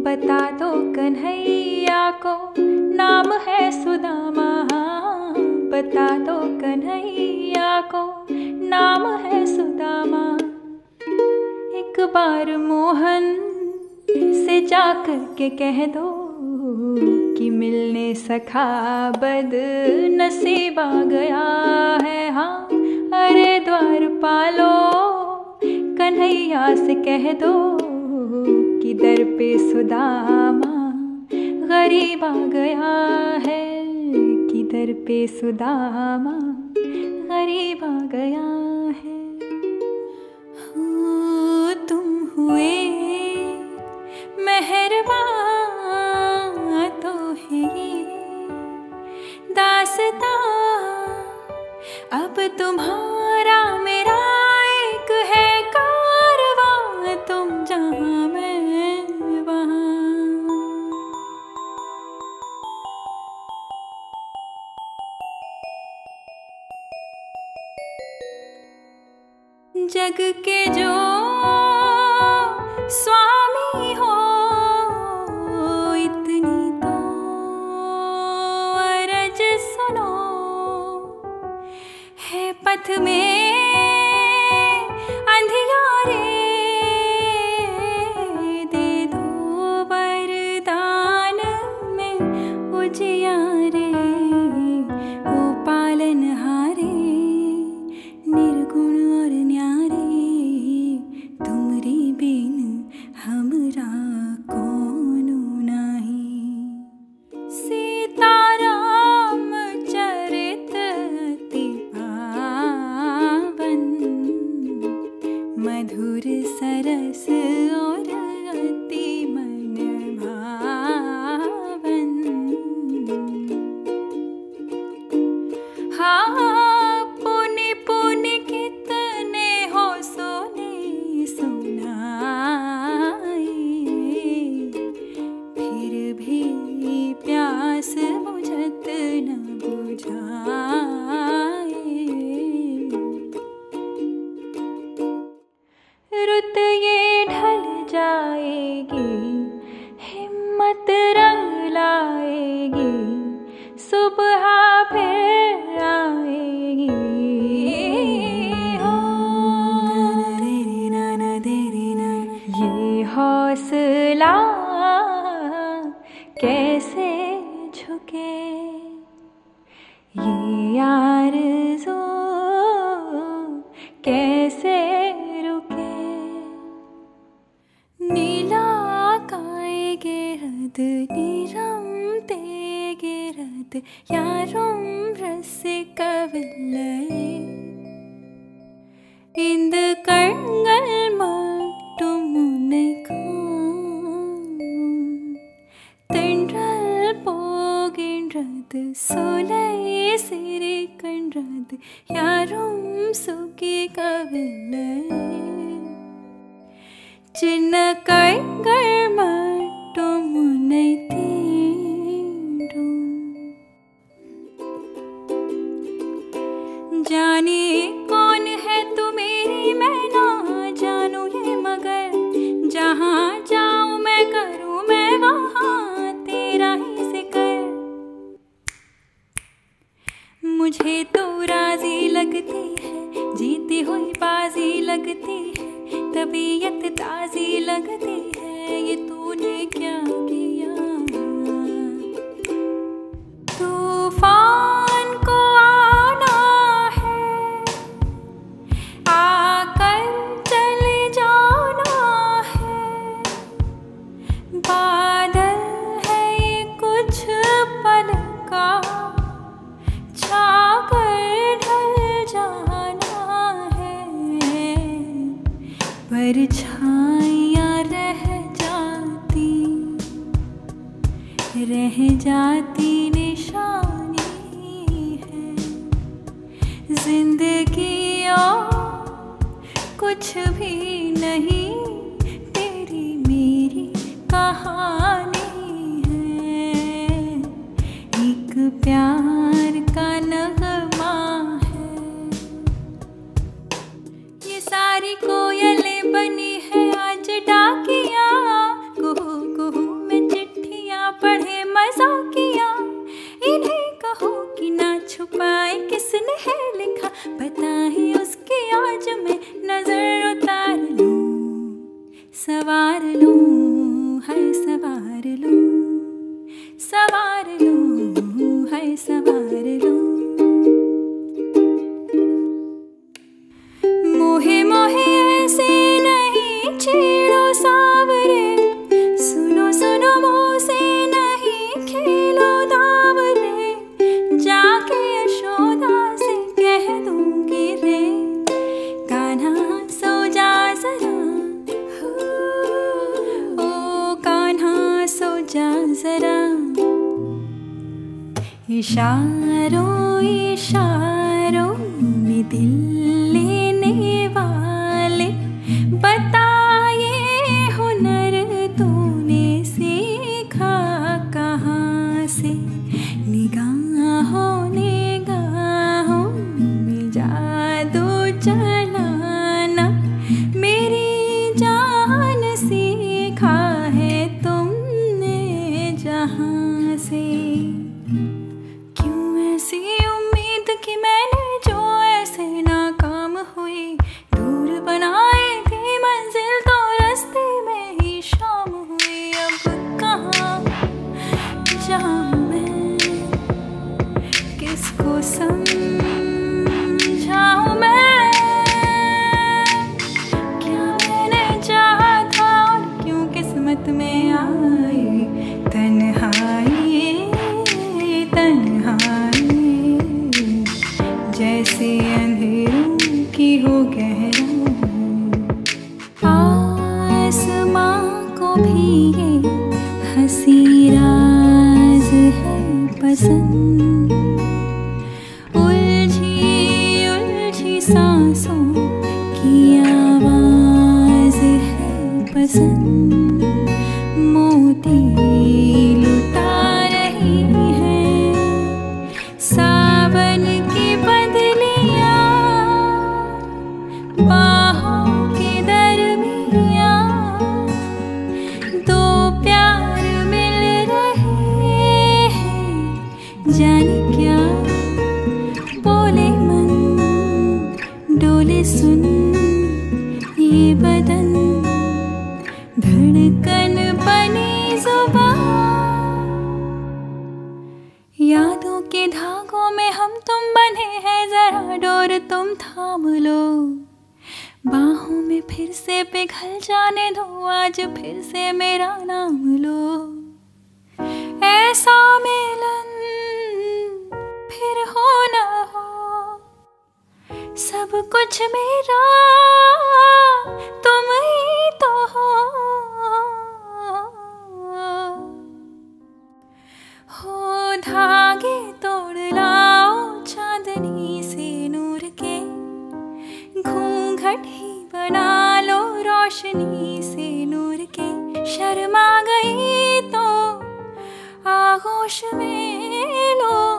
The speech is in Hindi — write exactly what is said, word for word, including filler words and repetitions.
बता दो कन्हैया को नाम है सुदामा, बता दो कन्हैया को नाम है सुदामा। एक बार मोहन से जाकर के कह दो कि मिलने सखा बद नसीब आ गया है। हाँ अरे द्वारपालो कन्हैया से कह दो कि दर पे सुदामा गरीब आ गया है, कि दर पे सुदामा गरीब आ गया है। हो तुम हुए मेहरबान तो है ये दास्तां, अब तुम्हारा मेरा एक है कारवां, तुम जहां मैं वहां। जग के जो स्वामी हो इतनी तो अरज सुनो, है पथ में अंधियारे दे दो वरदान में उजियारे। ओ पालनहारे निर्गुण और न्यारे, तुमरी बिन हमरा कोनो नाही। सीताराम चरित अति पावन, मधुर सरस और अति मन भावन। हाँ पुनि पुनि कितने हो सोने सुनाए, फिर भी प्यास बुझत न बुझाए। रुत ये ढल जाएगी, हिम्मत रंग लाएगी, सुबह फिर आएगी। हो ये हौसला कैसे झुके, ये आरज़ू कैसे रुके। नीला काय गिरद नीरम ते गिरद यारुम रसिक विल्लये, इंद कर्ंगल मट्टुम तेंड्रल पोगिंड्रद सोलै सिरि कंड्रद यारुम सुखी कविल्लये। चिन्न कर्ंगल मट्टुम तींड्रुम, जाने कौन है तू मेरी मैं ना जानू ये, मगर जहाँ जाऊँ मैं करूँ मैं वहाँ तेरा ही जिक्र। मुझे तो राजी लगती है, जीती हुई बाजी लगती है, तबीयत ताजी लगती है, ये तूने क्या किया। तूफान को आना है, आकर चले जाना है, बादल है ये कुछ पल का, छाकर ढल जाना है। परछाइयाँ रह जाती, रह जाती निशानी है जिंदगी और कुछ भी नहीं, तेरी मेरी कहानी है। एक प्यार का नगमा है, ये सारी कोयलें बनी है आज डाकिया, कुहू कुहू किसने है लिखा, बता ही उसकी आज मैं नजर उतार लूं, सवार लूं, है सवार लूं, सवार लूं, है सवार लूं। मोहे मोहे ऐसे नहीं छेड़ो सावरे, सुनो सुनो मुँह से नहीं खेलो दावरे, जाके यशोदा से कह दूंगी रे, कान्हा सो जा जरा, ओ कान्हा सो जा जरा। इशारों इशारों में दिल लेने वाले, बताए हुनर तूने सीखा कहाँ से, निगाहों निगाहों में जादू चलाना, मेरी जान सीखा है तुमने जहाँ से। क्यों ऐसी उम्मीद की मैंने जो ऐसे नाकाम हुई, दूर बनाए थी मंजिल तो रास्ते में ही शाम हुई। अब कहाँ जाऊँ मैं, किसको समझाऊँ मैं, क्या मैंने चाहा था और क्यों किस्मत में आई तन्हाई, तन्हाई जैसे अंधेरों की हो गहराई। आसमां को भी ये हंसी राज है पसंद, उलझी उलझी सांसों की आवाज है पसंद, मोती लुटा रही है सावन की बदलियां, बाहों के दरमियां दो प्यार मिल रहे हैं, जाने क्या बोले मन, डोले सुन ये बदन, धड़कन बनी जुबान। यादों के धागों में हम तुम बंधे हैं, जरा डोर तुम थाम लो, बाहों में फिर से पिघल जाने दो, आज फिर से मेरा नाम लो। ऐसा मिलन फिर हो ना हो, सब कुछ मेरा तुम ही तो हो, हो धागे तोड़ लाओ चांदनी से नूर के, घूंघट ही बना लो रोशनी से नूर के, शर्मा गई तो आगोश में लो